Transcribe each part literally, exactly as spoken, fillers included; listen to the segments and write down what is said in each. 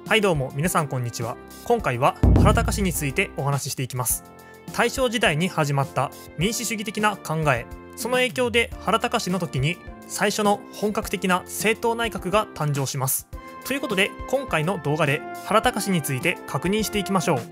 はいどうも皆さんこんにちは。今回は原敬についてお話ししていきます。大正時代に始まった民主主義的な考え、その影響で原敬の時に最初の本格的な政党内閣が誕生します。ということで今回の動画で原敬について確認していきましょう。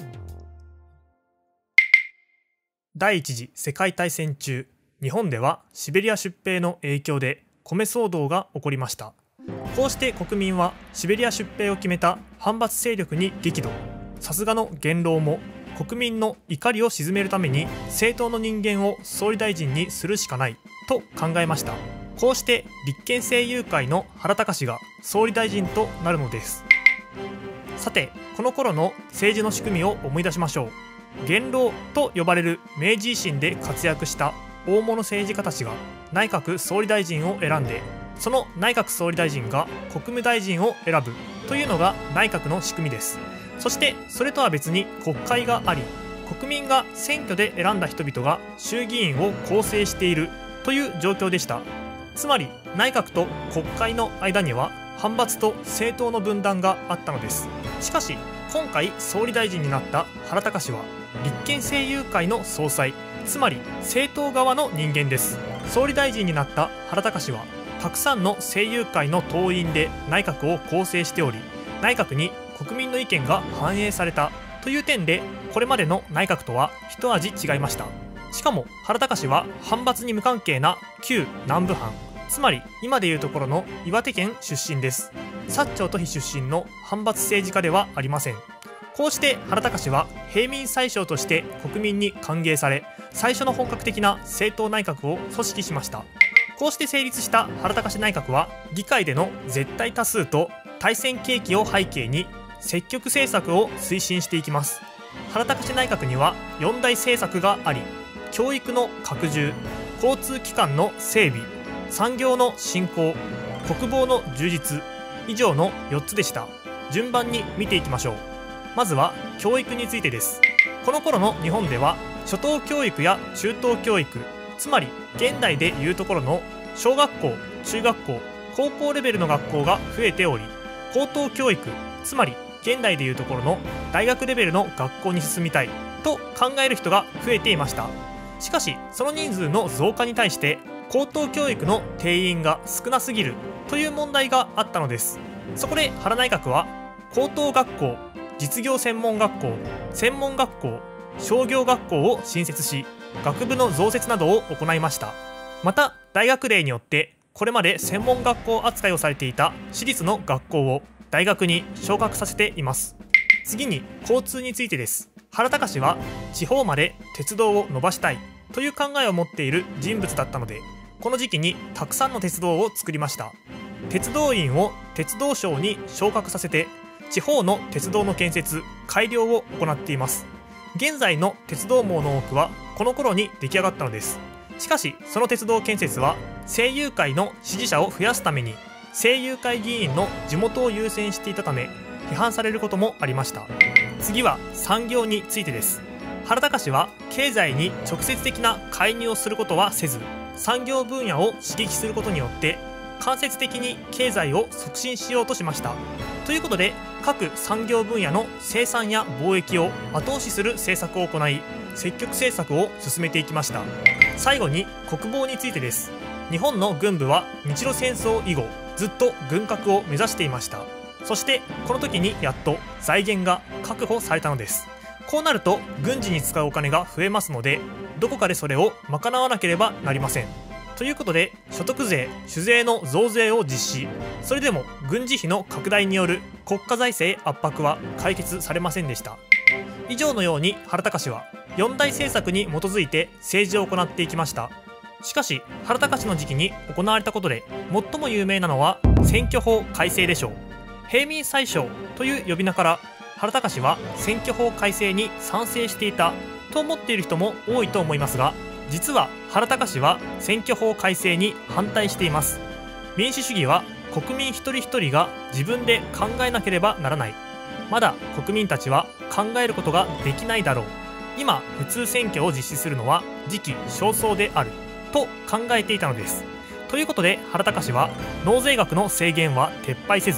第一次世界大戦中、日本ではシベリア出兵の影響で米騒動が起こりました。こうして国民はシベリア出兵を決めた反発勢力に激怒。さすがの元老も国民の怒りを鎮めるために政党の人間を総理大臣にするしかないと考えました。こうして立憲政友会の原敬が総理大臣となるのです。さてこの頃の政治の仕組みを思い出しましょう。元老と呼ばれる明治維新で活躍した大物政治家たちが内閣総理大臣を選んで、その内閣総理大臣が国務大臣を選ぶというのが内閣の仕組みです。そしてそれとは別に国会があり、国民が選挙で選んだ人々が衆議院を構成しているという状況でした。つまり内閣と国会の間には反発と政党の分断があったのです。しかし今回総理大臣になった原敬は立憲政友会の総裁、つまり政党側の人間です。総理大臣になった原敬はたくさんの政友会の党員で内閣を構成しており、内閣に国民の意見が反映されたという点でこれまでの内閣とは一味違いました。しかも原敬は反発に無関係な旧南部藩、つまり今でいうところの岩手県出身です。薩長都比出身の反発政治家ではありません。こうして原敬は平民宰相として国民に歓迎され、最初の本格的な政党内閣を組織しました。こうして成立した原敬内閣は議会での絶対多数と対戦景気を背景に積極政策を推進していきます。原敬内閣にはよん大政策があり、教育の拡充、交通機関の整備、産業の振興、国防の充実、以上のよっつでした。順番に見ていきましょう。まずは教育についてです。この頃の日本では初等教育や中等教育、つまり現代でいうところの小学校、中学校、高校レベルの学校が増えており、高等教育、つまり現代でいうところの大学レベルの学校に進みたいと考える人が増えていました。しかしその人数の増加に対して高等教育の定員が少なすぎるという問題があったのです。そこで原内閣は高等学校、実業専門学校、専門学校、商業学校を新設し、学部の増設などを行いました。また大学令によってこれまで専門学校扱いをされていた私立の学校を大学に昇格させています。次に交通についてです。原敬は地方まで鉄道を伸ばしたいという考えを持っている人物だったので、この時期にたくさんの鉄道を作りました。鉄道員を鉄道省に昇格させて地方の鉄道の建設・改良を行っています。現在の鉄道網の多くはこの頃に出来上がったのです。しかしその鉄道建設は政友会の支持者を増やすために政友会議員の地元を優先していたため批判されることもありました。次は産業についてです。原敬は経済に直接的な介入をすることはせず、産業分野を刺激することによって間接的に経済を促進しようとしました。ということで各産業分野の生産や貿易を後押しする政策を行い、積極政策を進めていきました。最後に国防についてです。日本の軍部は日露戦争以後ずっと軍拡を目指していました。そしてこの時にやっと財源が確保されたのです。こうなると軍事に使うお金が増えますので、どこかでそれを賄わなければなりません。ということで所得税・酒税の増税を実施。それでも軍事費の拡大による国家財政圧迫は解決されませんでした。以上のように原敬はよん大政策に基づいて政治を行っていきました。しかし原敬の時期に行われたことで最も有名なのは選挙法改正でしょう。平民宰相という呼び名から原敬は選挙法改正に賛成していたと思っている人も多いと思いますが、実は原敬は選挙法改正に反対しています。民主主義は国民一人一人が自分で考えなければならない。まだ国民たちは考えることができないだろう。今普通選挙を実施するのは時期尚早であると考えていたのです。ということで原敬は納税額の制限は撤廃せず、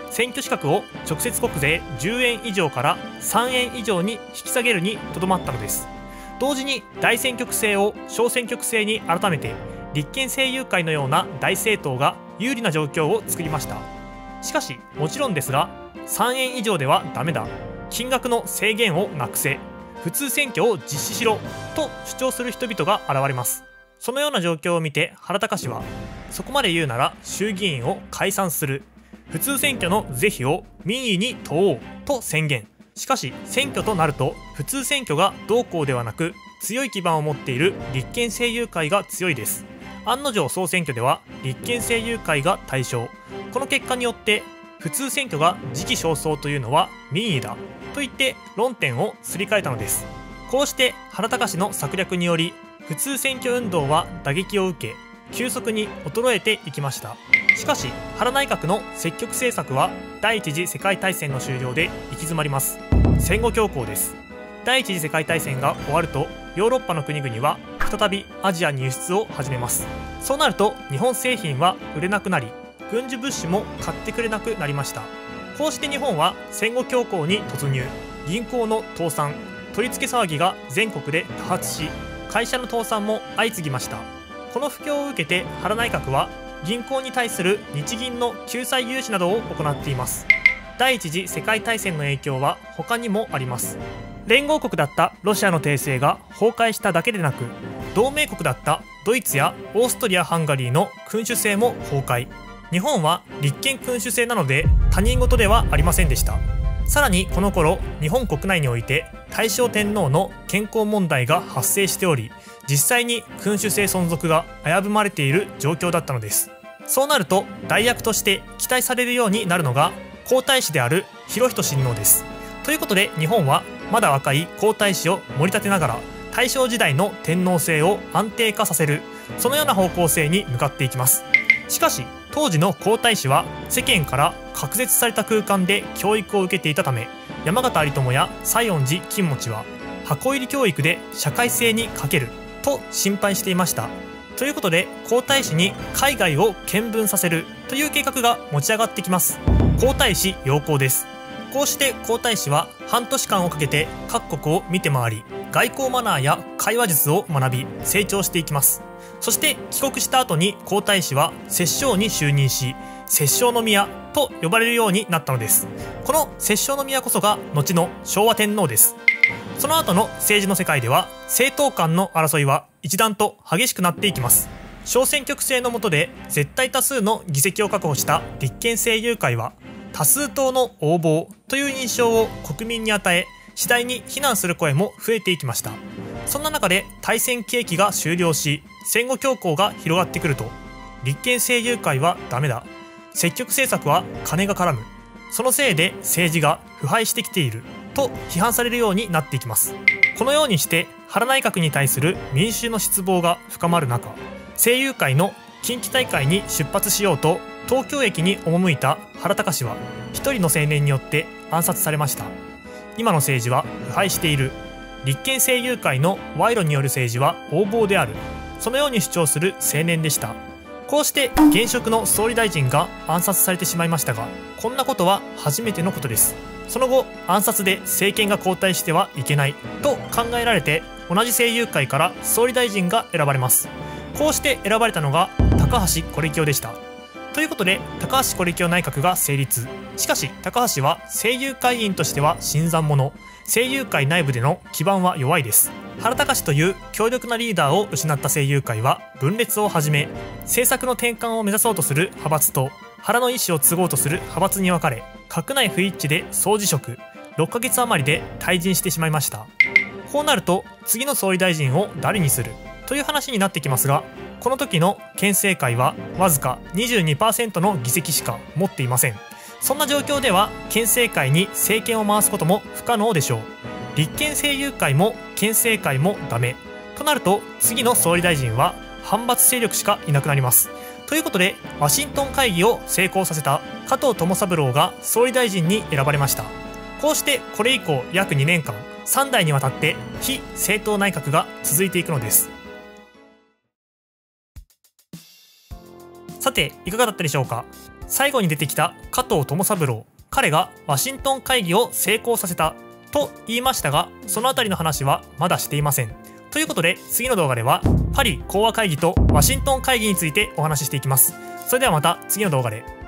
選挙資格を直接国税じゅうえん以上からさんえん以上に引き下げるにとどまったのです。同時に大選挙区制を小選挙区制に改めて、立憲政友会のような大政党が有利な状況を作りました。しかしもちろんですが、さんえん以上ではダメだ、金額の制限をなくせ、普通選挙を実施しろと主張する人々が現れます。そのような状況を見て原敬は、そこまで言うなら衆議院を解散する、普通選挙の是非を民意に問おうと宣言。しかし選挙となると普通選挙がどうこうではなく、強い基盤を持っている立憲政友会が強いです。案の定総選挙では立憲政友会が大勝。この結果によって普通選挙が時期尚早というのは民意だと言って論点をすり替えたのです。こうして原敬の策略により普通選挙運動は打撃を受け、急速に衰えていきました。しかし原内閣の積極政策は第一次世界大戦の終了で行き詰まります。戦後恐慌です。第一次世界大戦が終わるとヨーロッパの国々は再びアジアに輸出を始めます。そうなると日本製品は売れなくなり、軍需物資も買ってくれなくなりました。こうして日本は戦後恐慌に突入。銀行の倒産、取り付け騒ぎが全国で多発し、会社の倒産も相次ぎました。この不況を受けて原内閣は銀行に対する日銀の救済融資などを行っています。第一次世界大戦の影響は他にもあります。連合国だったロシアの帝政が崩壊しただけでなく、同盟国だったドイツやオーストリア・ハンガリーの君主制も崩壊。日本は立憲君主制なので他人事ではありませんでした。さらにこの頃日本国内において大正天皇の健康問題が発生しており、実際に君主制存続が危ぶまれている状況だったのです。そうなると代役として期待されるようになるのが皇太子である裕仁親王です。ということで日本はまだ若い皇太子を盛り立てながら大正時代の天皇制を安定化させる、そのような方向性に向かっていきます。しかし当時の皇太子は世間から隔絶された空間で教育を受けていたため、山形有朋や西園寺金持は箱入り教育で社会性に欠けると心配していました。ということで皇太子に海外を見聞させるという計画が持ち上がってきます。皇太子養行です。こうして皇太子は半年間をかけて各国を見て回り、外交マナーや会話術を学び成長していきます。そして帰国した後に皇太子は摂政に就任し、摂政宮と呼ばれるようになったのです。この摂政宮こそが後の昭和天皇です。その後の政治の世界では政党間の争いは一段と激しくなっていきます。小選挙区制の下で絶対多数の議席を確保した立憲政友会は多数党の横暴という印象を国民に与え、次第に非難する声も増えていきました。そんな中で大戦景気が終了し、戦後恐慌が広がってくると、立憲政友会はダメだ、積極政策は金が絡む、そのせいで政治が腐敗してきていると批判されるようになっていきます。このようにして原内閣に対する民衆の失望が深まる中、政友会の近畿大会に出発しようと東京駅に赴いた原敬は一人の青年によって暗殺されました。今の政治は腐敗している、立憲政友会の賄賂による政治は横暴である、そのように主張する青年でした。こうして現職の総理大臣が暗殺されてしまいましたが、こんなことは初めてのことです。その後暗殺で政権が交代してはいけないと考えられて、同じ政友会から総理大臣が選ばれます。こうして選ばれたのが高橋是清でした。ということで高橋是清内閣が成立。しかし高橋は政友会員としては新参者、政友会内部での基盤は弱いです。原敬という強力なリーダーを失った政友会は分裂を始め、政策の転換を目指そうとする派閥と原の意思を継ごうとする派閥に分かれ、閣内不一致で総辞職、ろっかげつ余りで退陣してしまいました。こうなると次の総理大臣を誰にするという話になってきますが、この時の県政会はわずか にじゅうにパーセント の議席しか持っていません。そんな状況では県政会に政権を回すことも不可能でしょう。立憲政友会も県政会もダメとなると、次の総理大臣は反発勢力しかいなくなります。ということでワシントン会議を成功させた加藤友三郎が総理大臣に選ばれました。こうしてこれ以降約にねんかん、さんだいにわたって非政党内閣が続いていくのです。さていかがだったでしょうか。 最後に出てきた加藤友三郎、彼がワシントン会議を成功させたと言いましたが、そのあたりの話はまだしていません。ということで次の動画ではパリ講和会議とワシントン会議についてお話ししていきます。それではまた次の動画で。